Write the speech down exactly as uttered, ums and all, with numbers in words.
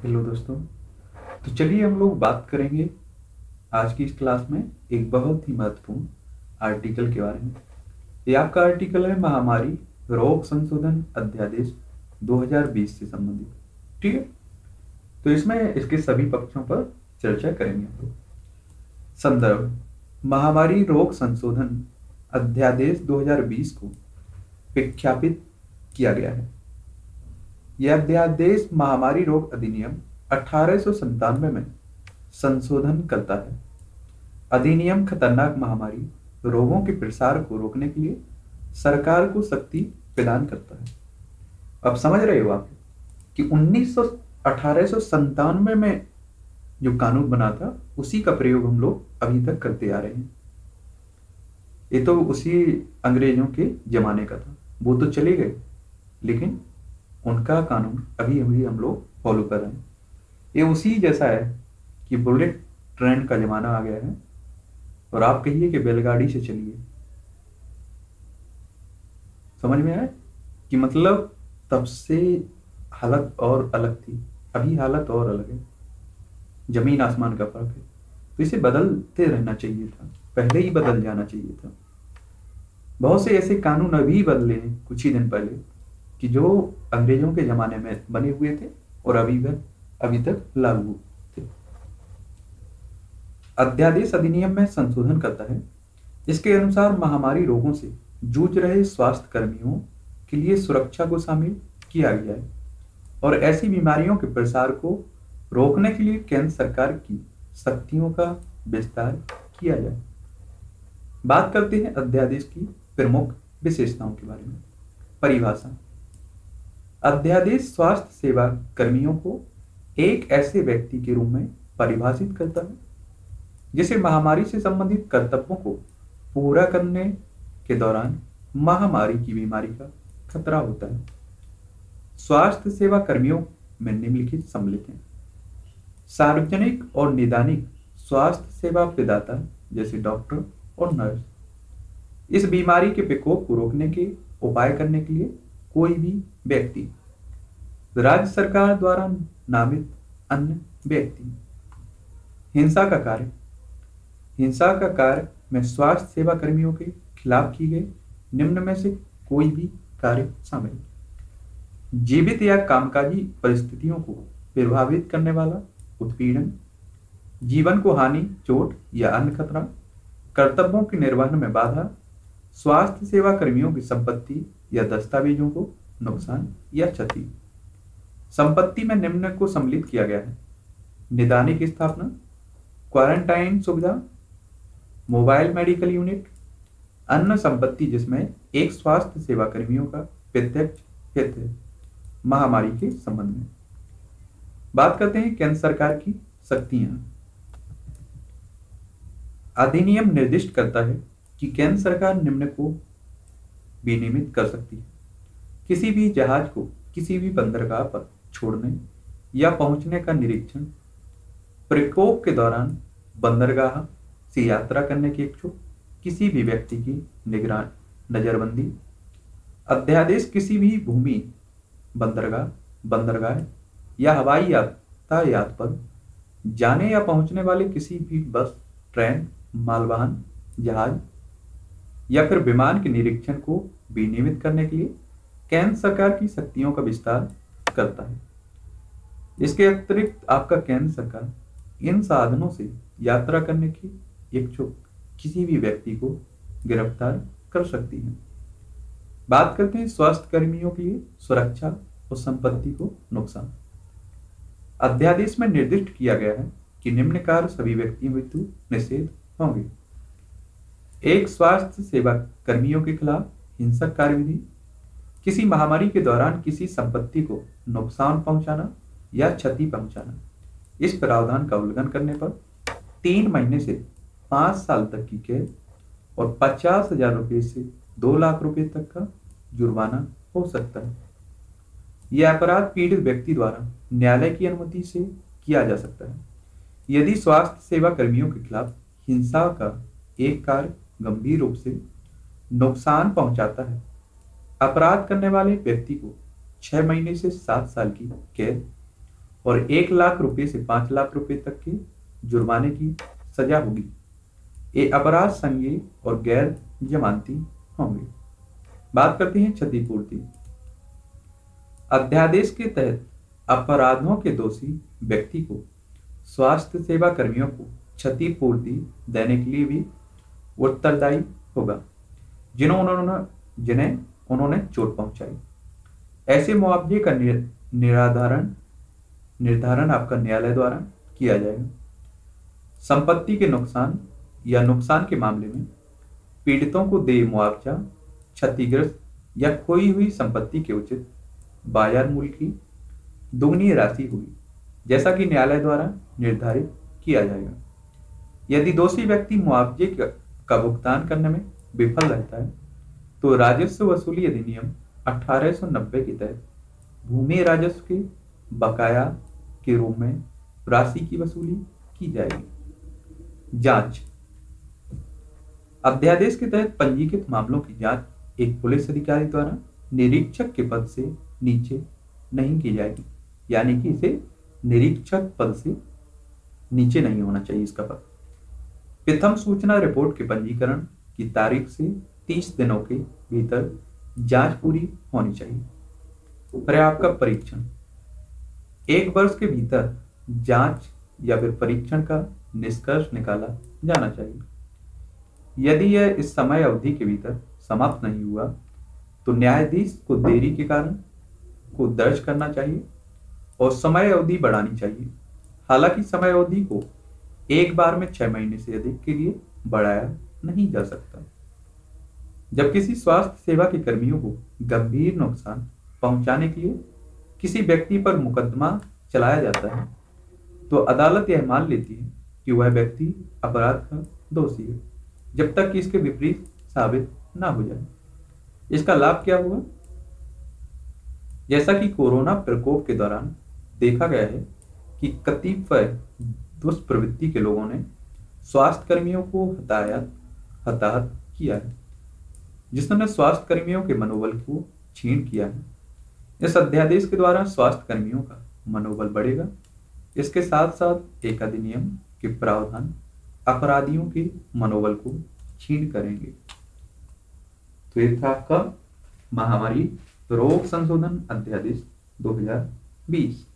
Hello दोस्तों। तो चलिए हम लोग बात करेंगे आज की इस क्लास में एक बहुत ही महत्वपूर्ण आर्टिकल के बारे में। ये आपका आर्टिकल है महामारी रोग संशोधन अध्यादेश दो हज़ार बीस से संबंधित। ठीक है, तो इसमें इसके सभी पक्षों पर चर्चा करेंगे हम लोग। संदर्भ: महामारी रोग संशोधन अध्यादेश दो हज़ार बीस को विख्यापित किया गया है। यह अध्यादेश महामारी रोग अधिनियम अठारह सौ संतानवे में संशोधन करता है। अधिनियम खतरनाक महामारी रोगों के प्रसार को रोकने के लिए सरकार को शक्ति प्रदान करता है। अब समझ रहे हो आप कि उन्नीस सौ अठारह सौ संतानवे में जो कानून बना था उसी का प्रयोग हम लोग अभी तक करते आ रहे हैं। ये तो उसी अंग्रेजों के जमाने का था, वो तो चले गए, लेकिन उनका कानून अभी अभी हम लोग फॉलो कर रहे हैं। ये उसी जैसा है कि बुलेट ट्रेन का जमाना आ गया है और आप कहिए कि बैलगाड़ी से चलिए। समझ में आया कि मतलब तब से हालत और अलग थी, अभी हालत और अलग है, जमीन आसमान का फर्क है। तो इसे बदलते रहना चाहिए था, पहले ही बदल जाना चाहिए था। बहुत से ऐसे कानून अभी बदले हैं कुछ ही दिन पहले कि जो अंग्रेजों के जमाने में बने हुए थे और अभी भी अभी तक लागू थे। अध्यादेश अधिनियम में संशोधन करता है। इसके अनुसार महामारी रोगों से जूझ रहे स्वास्थ्य कर्मियों के लिए सुरक्षा को शामिल किया गया है और ऐसी बीमारियों के प्रसार को रोकने के लिए केंद्र सरकार की शक्तियों का विस्तार किया जाए। बात करते हैं अध्यादेश की प्रमुख विशेषताओं के बारे में। परिभाषा: अध्यादेश स्वास्थ्य सेवा कर्मियों को एक ऐसे व्यक्ति के रूप में परिभाषित करता है जिसे महामारी से संबंधित कर्तव्यों को पूरा करने के दौरान महामारी की बीमारी का खतरा होता है। स्वास्थ्य सेवा कर्मियों में निम्नलिखित सम्मिलित हैं: सार्वजनिक और निदानिक स्वास्थ्य सेवा प्रदाता जैसे डॉक्टर और नर्स। इस बीमारी के प्रकोप को रोकने के उपाय करने के लिए कोई भी व्यक्ति। राज्य सरकार द्वारा नामित अन्य व्यक्ति। हिंसा का कार्य: हिंसा का कार्य में स्वास्थ्य सेवा कर्मियों के खिलाफ की गई निम्न में से कोई भी कार्य शामिल। जीवित या कामकाजी परिस्थितियों को प्रभावित करने वाला उत्पीड़न, जीवन को हानि, चोट या अन्य खतरा, कर्तव्यों के निर्वहन में बाधा, स्वास्थ्य सेवा कर्मियों की संपत्ति या दस्तावेजों को नुकसान या क्षति। संपत्ति में निम्न को सम्मिलित किया गया है: निदानिक स्थापना, क्वारंटाइन सुविधा, मोबाइल मेडिकल यूनिट, अन्य संपत्ति जिसमें एक स्वास्थ्य सेवा कर्मियों का प्रत्यक्ष हित है महामारी के संबंध में। बात करते हैं केंद्र सरकार की शक्तियां। अधिनियम निर्दिष्ट करता है कि केंद्र सरकार निम्न को विनियमित कर सकती है: किसी भी जहाज को किसी भी बंदरगाह पर छोड़ने या पहुंचने का निरीक्षण, प्रकोप के दौरान बंदरगाह से यात्रा करने के इच्छुक किसी भी व्यक्ति की निगरान नजरबंदी। अध्यादेश किसी भी भूमि, बंदरगाह, बंदरगाह या हवाई यातायात पर जाने या पहुंचने वाले किसी भी बस, ट्रेन, मालवाहन जहाज या फिर विमान के निरीक्षण को विनियमित करने के लिए केंद्र सरकार की शक्तियों का विस्तार करता है। इसके अतिरिक्त आपका केंद्र सरकार इन साधनों से यात्रा करने की इच्छुक किसी भी व्यक्ति को गिरफ्तार कर सकती है। बात करते हैं स्वास्थ्य कर्मियों के लिए सुरक्षा और संपत्ति को नुकसान। अध्यादेश में निर्दिष्ट किया गया है कि निम्न कार्य सभी व्यक्तियों हेतु निषेध होंगे: एक, स्वास्थ्य सेवा कर्मियों के खिलाफ हिंसक कार्यविधि, किसी महामारी के दौरान किसी संपत्ति को नुकसान पहुंचाना या क्षति पहुंचाना। इस प्रावधान का उल्लंघन करने पर तीन महीने से पांच साल तक की कैद और पचास हजार रुपए से दो लाख रुपए तक का जुर्माना हो सकता है। यह अपराध पीड़ित व्यक्ति द्वारा न्यायालय की अनुमति से किया जा सकता है यदि स्वास्थ्य सेवा कर्मियों के खिलाफ हिंसा का एक कार्य गंभीर रूप से नुकसान पहुंचाता है। अपराध करने वाले व्यक्ति को छह महीने से सात साल की कैद और एक लाख रुपए से पांच लाख रुपए तक के जुर्माने की सजा होगी। ये अपराध संज्ञेय और गैर जमानती होंगे। बात करते हैं क्षतिपूर्ति। अध्यादेश के तहत अपराधों के दोषी व्यक्ति को स्वास्थ्य सेवा कर्मियों को क्षतिपूर्ति देने के लिए भी उत्तरदायी होगा जिन्हों उन्होंने जिन्हें उन्होंने चोट पहुंचाई। ऐसे मुआवजे का निर्धारण निर्धारण आपका न्यायालय द्वारा किया जाएगा। संपत्ति के नुकसान या नुकसान के मामले में पीड़ितों को देय मुआवजा क्षतिग्रस्त या खोई हुई संपत्ति के उचित बाजार मूल्य की दुगनी राशि हुई, जैसा कि न्यायालय द्वारा निर्धारित किया जाएगा। यदि दोषी व्यक्ति मुआवजे का भुगतान करने में विफल रहता है तो राजस्व वसूली अधिनियम अठारह सौ नब्बे के तहत भूमि राजस्व के बकाया के रूप में राशि की वसूली की जाएगी। जांच। अध्यादेश के तहत पंजीकृत मामलों की जांच एक पुलिस अधिकारी द्वारा निरीक्षक के पद से नीचे नहीं की जाएगी, यानी कि इसे निरीक्षक पद से नीचे नहीं होना चाहिए इसका पद। प्रथम सूचना रिपोर्ट के पंजीकरण की तारीख से तीस दिनों के भीतर जांच पूरी होनी चाहिए। पर्याप्त का परीक्षण। एक वर्ष के भीतर जांच या फिर परीक्षण का निष्कर्ष निकाला जाना चाहिए। यदि यह इस समय अवधि के भीतर समाप्त नहीं हुआ तो न्यायाधीश को देरी के कारण को दर्ज करना चाहिए और समय अवधि बढ़ानी चाहिए। हालांकि समय अवधि को एक बार में छह महीने से अधिक के लिए बढ़ाया नहीं जा सकता। जब किसी स्वास्थ्य सेवा के कर्मियों को गंभीर नुकसान पहुंचाने के लिए किसी व्यक्ति पर मुकदमा चलाया जाता है तो अदालत यह मान लेती है कि वह व्यक्ति अपराध का दोषी है जब तक कि इसके विपरीत साबित ना हो जाए। इसका लाभ क्या हुआ? जैसा कि कोरोना प्रकोप के दौरान देखा गया है कि कतिपय दुष्प्रवृत्ति के लोगों ने स्वास्थ्य कर्मियों को हताहत हताहत किया है, जिसने स्वास्थ्य कर्मियों के मनोबल को छीन किया है। इस अध्यादेश के द्वारा स्वास्थ्य कर्मियों का मनोबल बढ़ेगा। इसके साथ साथ एक अधिनियम के प्रावधान अपराधियों के मनोबल को छीन करेंगे। तो ये था आपका महामारी रोग संशोधन अध्यादेश दो हज़ार बीस।